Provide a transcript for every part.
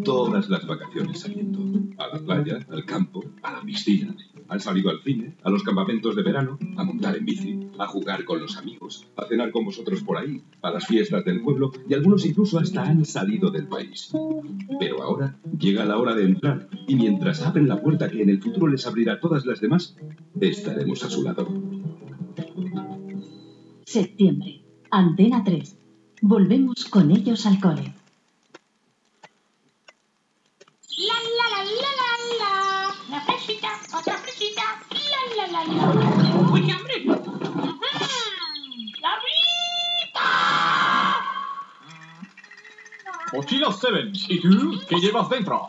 todas las vacaciones saliendo. A la playa, al campo, a la piscina. Han salido al cine, a los campamentos de verano, a montar en bici, a jugar con los amigos, a cenar con vosotros por ahí, a las fiestas del pueblo, y algunos incluso hasta han salido del país. Pero ahora llega la hora de entrar, y mientras abren la puerta que en el futuro les abrirá todas las demás, estaremos a su lado. Septiembre. Antena 3. Volvemos con ellos al cole. La la la la la la. Una fresita, otra fresita. La la la la. ¡Uy, hambre! ¡La vida! Mochila Sevens. ¿Y tú qué llevas dentro?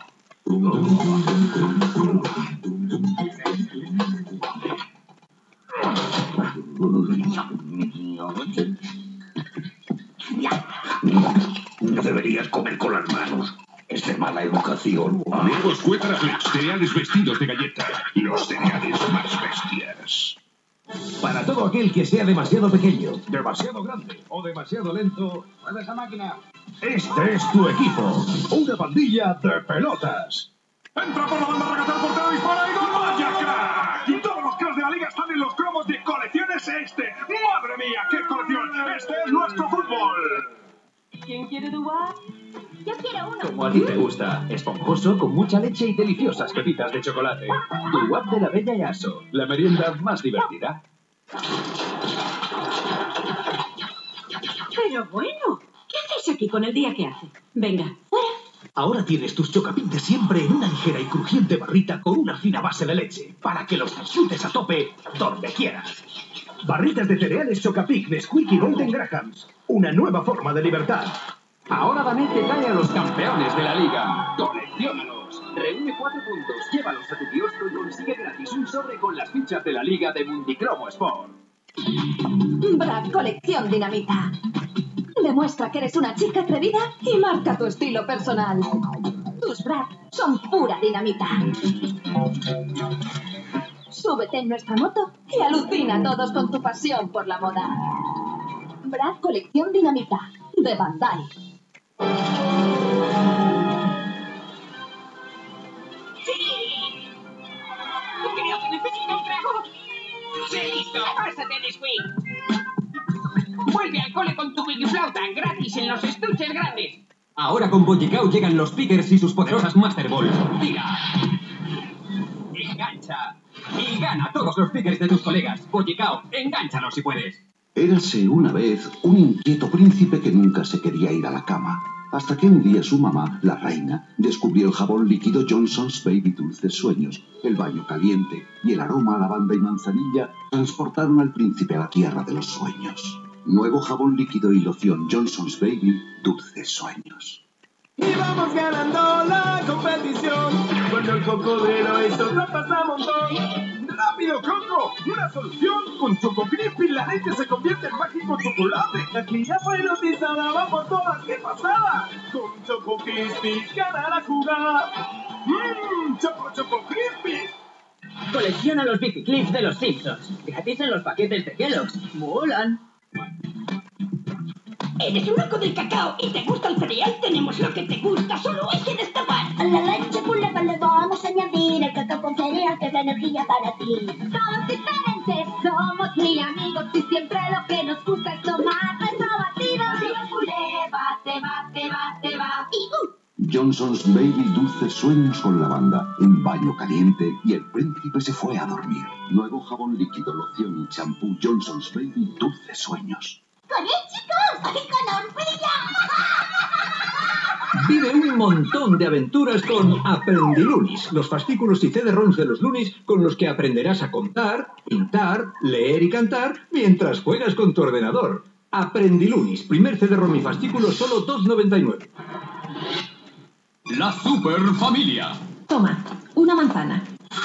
No deberías comer con las manos. Es de mala educación. Nuevos Cuétaraflex, cereales vestidos de galleta. Los cereales más bestias. Para todo aquel que sea demasiado pequeño, demasiado grande o demasiado lento, ¡mueve esa máquina! Este es tu equipo. Una pandilla de pelotas. Entra por la banda, regata el portero, dispara y gol. ¡Vaya crack! Y todos los cracks de la liga están en los cromos de Colecciones Este. ¡Madre mía, qué colección! ¡Este es nuestro fútbol! ¿Quién quiere dubar? Yo quiero uno. Como a ti te gusta, esponjoso con mucha leche y deliciosas pepitas de chocolate. Tu app de la Bella y Aso, la merienda más divertida. Pero bueno, ¿qué hacéis aquí con el día que hace? Venga, fuera. Ahora tienes tus chocapintes siempre en una ligera y crujiente barrita con una fina base de leche, para que los disfrutes a tope donde quieras. Barritas de cereales Chocapic de Squeaky Golden Grahams. Una nueva forma de libertad. Ahora David te trae a los campeones de la liga. ¡Colecciónalos! Reúne 4 puntos, llévalos a tu kiosco y consigue gratis un sobre con las fichas de la liga de Mundicromo Sport. Brad, colección dinamita. Demuestra que eres una chica atrevida y marca tu estilo personal. Tus Brad son pura dinamita. Súbete en nuestra moto y alucina a todos con tu pasión por la moda. Brad, colección dinamita de Bandai. Creo que necesito un trago. ¡Sí, listo! ¡Pásate, Nesquik! Vuelve al cole con tu wikiflauta, gratis en los estuches grandes. Ahora con Boyicao llegan los Pickers y sus poderosas Master Balls. ¡Tira! ¡Engancha! Y gana todos los Pickers de tus colegas. Boyicao, engánchalos si puedes. Érase una vez un inquieto príncipe que nunca se quería ir a la cama, hasta que un día su mamá, la reina, descubrió el jabón líquido Johnson's Baby Dulces Sueños. El baño caliente y el aroma a lavanda y manzanilla transportaron al príncipe a la tierra de los sueños. Nuevo jabón líquido y loción Johnson's Baby Dulces Sueños. Y vamos ganando la competición. Cuando el cocodrilo hizo trampas a montón. ¡Rápido, Coco! ¡Una solución! Con Choco Crispy la leche se convierte en mágico chocolate. Aquí ya fue notizada, va por todas, ¡qué pasada! Con Choco Crispy gana la jugada. Choco Crispy. Colecciona los Biciclips de los Simpsons. Gratis en los paquetes de Kellogg's. ¡Molan! ¿Eres un loco del cacao y te gusta el cereal? Tenemos lo que te gusta, solo hay que destapar. A la leche con la le vamos a añadir el cacao con cereal que es la energía para ti. Somos diferentes, somos muy amigos y siempre lo que nos gusta es tomar nuestro batido. Bate, bate, bate, bate. Johnson's Baby Dulces Sueños con lavanda, un baño caliente y el príncipe se fue a dormir. Nuevo jabón líquido, loción y champú Johnson's Baby Dulces Sueños. ¡Con él, chicos! ¡Con orfilla! Vive un montón de aventuras con Aprendilunis, los fascículos y CD-ROMs de los Lunis con los que aprenderás a contar, pintar, leer y cantar mientras juegas con tu ordenador. Aprendilunis, primer CD-ROM y fascículo, solo $2,99. La Super Familia. Toma, una manzana.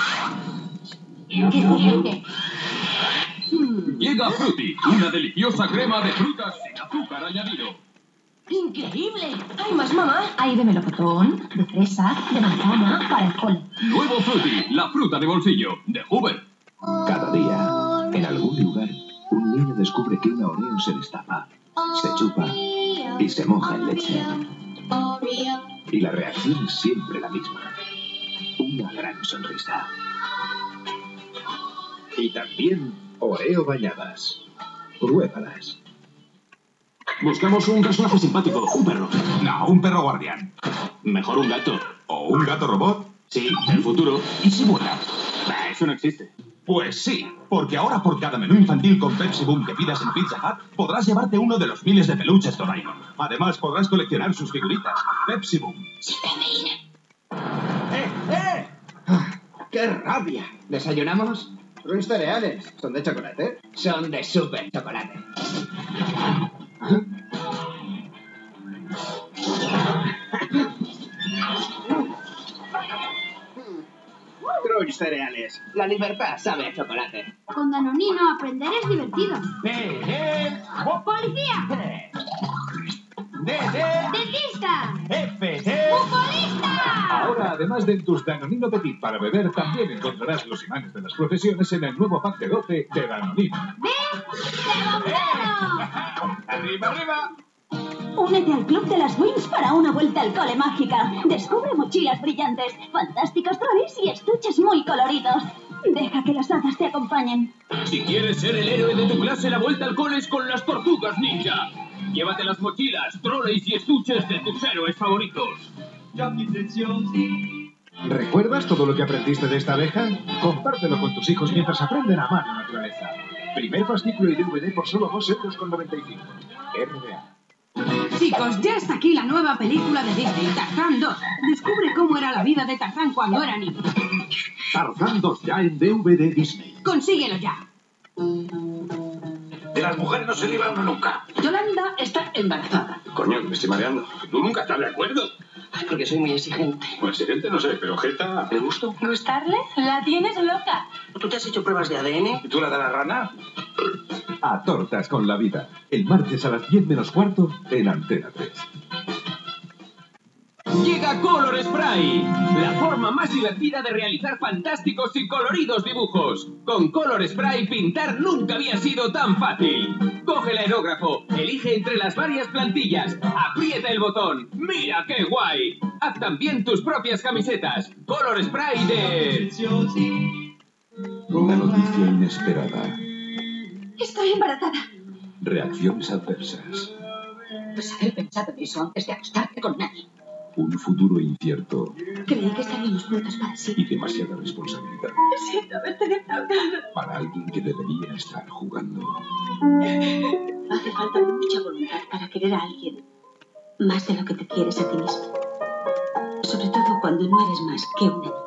Llega Fruity, una deliciosa crema de frutas sin azúcar añadido. ¡Increíble! ¡Hay más, mamá! Hay de melocotón, de fresa, de manzana, para el cole. Nuevo Fruity, la fruta de bolsillo, de Hoover. Cada día, en algún lugar, un niño descubre que una Oreo se destapa, se chupa y se moja en leche. Y la reacción es siempre la misma. Una gran sonrisa. Y también Oreo bañadas. Pruébalas. Buscamos un personaje simpático, un perro. No, un perro guardián. Mejor un gato. ¿O un gato robot? Sí, del futuro. ¿Y si vuela? Eso no existe. Pues sí, porque ahora por cada menú infantil con Pepsi Boom que pidas en Pizza Hut, podrás llevarte uno de los miles de peluches Doraemon. Además, podrás coleccionar sus figuritas. Pepsi Boom. Sí, cafeína. ¡Eh! ¡Qué rabia! ¿Desayunamos? Ruins cereales. ¿Son de chocolate? Son de súper chocolate. Crunch cereales. La libertad sabe a chocolate. Con Danonino aprender es divertido. ¡Policía! ¡Dentista! ¡Futbolista! Ahora, además de tus Danonino Petit para beber, también encontrarás los imanes de las profesiones en el nuevo pack de 12 de Danonino. ¡Ven! ¡De bombero! ¡Arriba, arriba! Únete al Club de las Wings para una vuelta al cole mágica. Descubre mochilas brillantes, fantásticos trolleys y estuches muy coloridos. Deja que las hadas te acompañen. Si quieres ser el héroe de tu clase, la vuelta al cole es con las Tortugas Ninja. Llévate las mochilas, trolleys y estuches de tus héroes favoritos. ¿Recuerdas todo lo que aprendiste de esta abeja? Compártelo con tus hijos mientras aprenden a amar la naturaleza. Primer fascículo y DVD por solo 2,95 €. RBA. Chicos, ya está aquí la nueva película de Disney, Tarzán 2. Descubre cómo era la vida de Tarzán cuando era niño. Tarzán 2 ya en DVD Disney. Consíguelo ya. De las mujeres no se libra uno nunca. Yolanda está embarazada. Coño, me estoy mareando. ¿Tú nunca estás de acuerdo? Porque soy muy exigente. Pues exigente no sé, pero Jeta, ¿te gustó? ¿Gustarle? La tienes loca. ¿Tú te has hecho pruebas de ADN? ¿Y tú la de la rana? A tortas con la vida. El martes a las 10 menos cuarto en Antena 3. Llega Color Spray, la forma más divertida de realizar fantásticos y coloridos dibujos. Con Color Spray pintar nunca había sido tan fácil. Coge el aerógrafo, elige entre las varias plantillas, aprieta el botón. ¡Mira qué guay! Haz también tus propias camisetas. Color Spray de... Una noticia inesperada. Estoy embarazada. Reacciones adversas. Pues haber pensado en eso antes de acostarte con nadie. Un futuro incierto Creí que estaríamos juntos para y siempre. demasiada responsabilidad Siento haberte defraudado. para alguien que debería estar jugando. Hace falta mucha voluntad para querer a alguien más de lo que te quieres a ti mismo. Sobre todo cuando no eres más que una niña.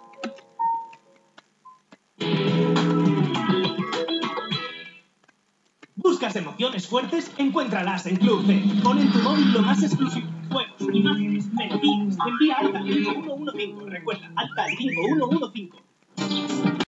¿Buscas emociones fuertes? Encuéntralas en Club C. Pon en tu móvil lo más exclusivo. Juegos, imágenes, melodías. Envía alta al 5115. Recuerda, alta al 5115.